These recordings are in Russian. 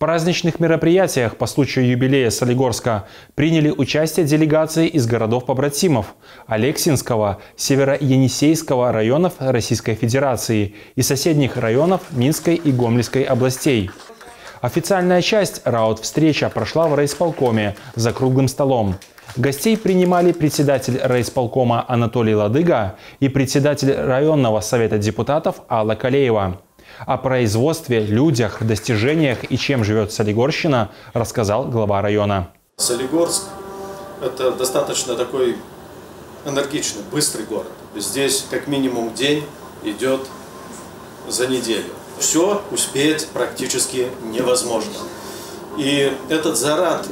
праздничных мероприятиях по случаю юбилея Солигорска приняли участие делегации из городов-побратимов Алексинского, Северо-Енисейского районов Российской Федерации и соседних районов Минской и Гомельской областей. Официальная часть раут-встреча прошла в райисполкоме за круглым столом. Гостей принимали председатель райисполкома Анатолий Ладыга и председатель районного совета депутатов Алла Калеева. О производстве, людях, достижениях и чем живет Солигорщина рассказал глава района. Солигорск – это достаточно такой энергичный, быстрый город. Здесь как минимум день идет за неделю. Все успеть практически невозможно. И этот заряд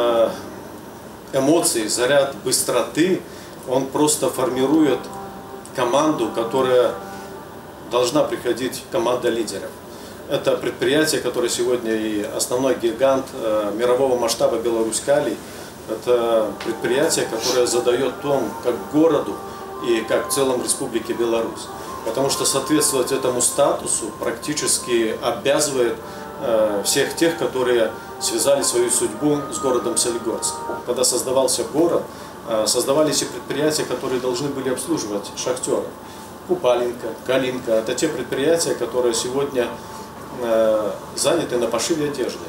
эмоций, заряд быстроты, он просто формирует команду, которая должна приходить команда лидеров. Это предприятие, которое сегодня и основной гигант мирового масштаба Беларусь-Калий. Это предприятие, которое задает тон как городу и как в целом Республике Беларусь. Потому что соответствовать этому статусу практически обязывает всех тех, которые связали свою судьбу с городом Солигорск. Когда создавался город, создавались и предприятия, которые должны были обслуживать шахтеров. Купалинка, Калинка – это те предприятия, которые сегодня заняты на пошиве одежды.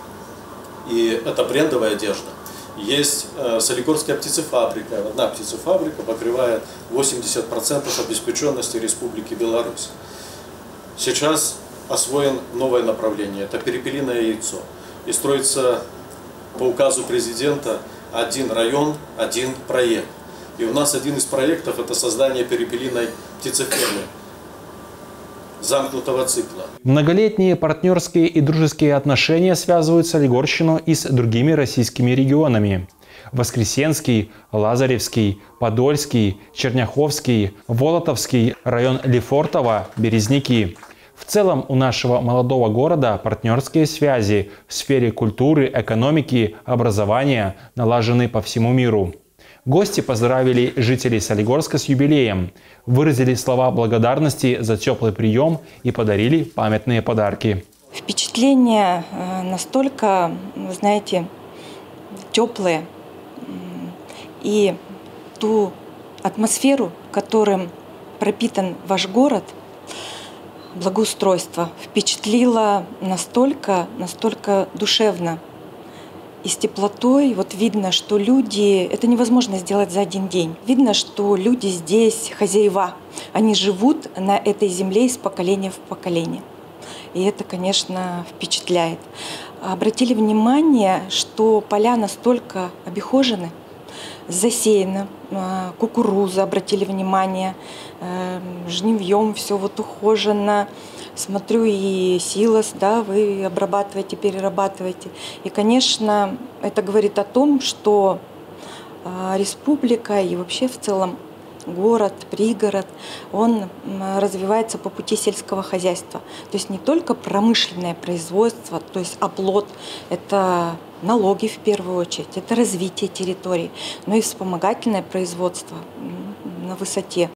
И это брендовая одежда. Есть Солигорская птицефабрика. Одна птицефабрика покрывает 80% обеспеченности Республики Беларусь. Сейчас освоен новое направление – это перепелиное яйцо. И строится по указу президента один район, один проект. И у нас один из проектов – это создание перепелиной птицефермы, замкнутого цикла. Многолетние партнерские и дружеские отношения связывают Солигорщину и с другими российскими регионами. Воскресенский, Лазаревский, Подольский, Черняховский, Волотовский, район Лефортово, Березники. В целом у нашего молодого города партнерские связи в сфере культуры, экономики, образования налажены по всему миру. Гости поздравили жителей Солигорска с юбилеем, выразили слова благодарности за теплый прием и подарили памятные подарки. Впечатления настолько, вы знаете, теплые. И ту атмосферу, которым пропитан ваш город, благоустройство, впечатлило настолько душевно. И с теплотой вот видно, что люди, это невозможно сделать за один день. Видно, что люди здесь хозяева, они живут на этой земле из поколения в поколение. И это, конечно, впечатляет. Обратили внимание, что поля настолько обихожены, засеяно, кукуруза, обратили внимание, жнивьем все вот ухожено. Смотрю, и силос, да, вы обрабатываете, перерабатываете. И, конечно, это говорит о том, что республика и вообще в целом город, пригород, он развивается по пути сельского хозяйства. То есть не только промышленное производство, то есть оплот, это налоги в первую очередь, это развитие территорий, но и вспомогательное производство на высоте.